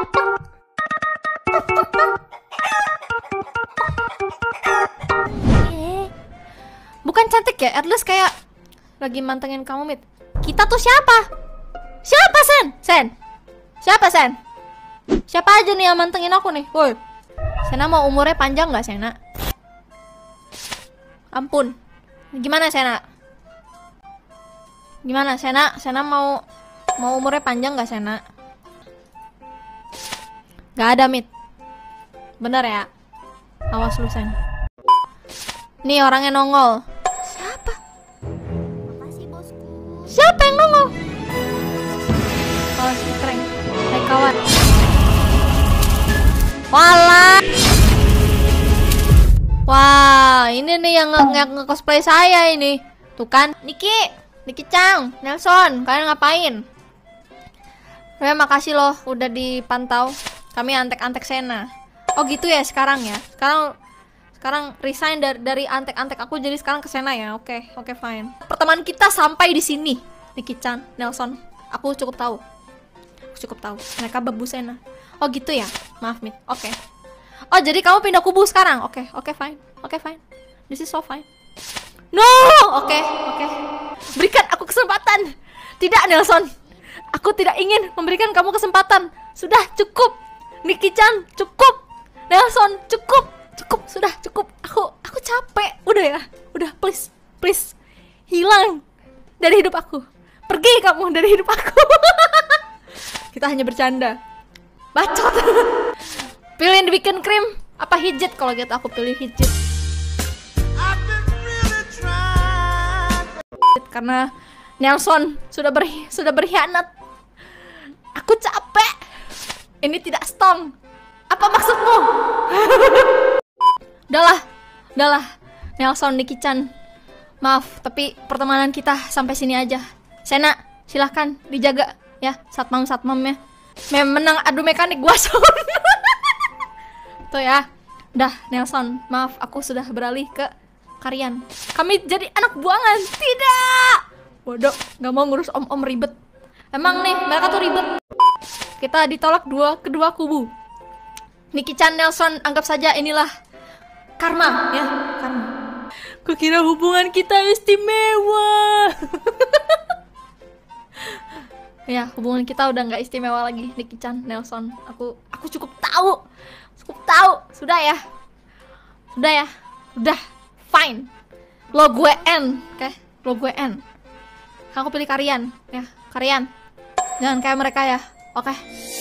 Bukan cantik ya, at least kayak lagi mantengin kamu, Mit. Kita tuh siapa? Siapa, Sen? Sen? Siapa, Sen? Siapa aja nih yang mantengin aku nih? Woi. Sena mau umurnya panjang nggak, Sena? Ampun. Gimana, Sena? Gimana, Sena? Sena mau umurnya panjang nggak, Sena? Gak ada, Mit. Bener ya? Awas lu, Sen. Nih orangnya nongol. Siapa? Makasih bosku. Siapa yang nongol? Oh, si Kreng. Hai kawan. Walah. Wah, ini nih yang nge-cosplay saya ini. Tuh kan, Niki Chang, Nelson, kalian ngapain? Makasih loh udah dipantau. Kami antek-antek Sena. Oh gitu ya sekarang ya. Sekarang resign dari antek-antek aku jadi sekarang ke Sena ya. Oke, fine. Pertemuan kita sampai di sini. Niki Chan, Nelson, aku cukup tahu. Mereka bebu Sena. Oh gitu ya. Maaf, Mit. Oke. Oh, jadi kamu pindah kubu sekarang. Oke, fine. This is so fine. No! Oke. Berikan aku kesempatan. Tidak, Nelson. Aku tidak ingin memberikan kamu kesempatan. Sudah cukup. Niki Chan, cukup. Nelson, cukup. Sudah cukup. Aku capek. Udah ya. Udah, please. Hilang dari hidup aku. Pergi kamu dari hidup aku. Kita hanya bercanda. Bacot. Pilihin bikin krim apa hijit? Kalau gitu aku pilih hijit. Karena Nelson sudah berkhianat. Aku capek. Ini tidak strong. Apa maksudmu? Udahlah. Nelson, Niki Chan. Maaf, tapi pertemanan kita sampai sini aja. Sena, silahkan dijaga ya satpamnya. Menang adu mekanik gua son. Tuh ya. Udah, Nelson, maaf aku sudah beralih ke kalian. Kami jadi anak buangan. Tidak. Bodoh, nggak mau ngurus om-om ribet. Emang nih, mereka tuh ribet. Kita ditolak kedua kubu. Niki Chan, Nelson, anggap saja inilah karma ya, karma. Kukira hubungan kita istimewa. Ya, hubungan kita udah nggak istimewa lagi, Niki Chan, Nelson. Aku cukup tahu. Sudah ya. Udah, fine. Lo gue N, oke? Lo gue N. Aku pilih kalian, ya, kalian. Jangan kayak mereka ya, oke?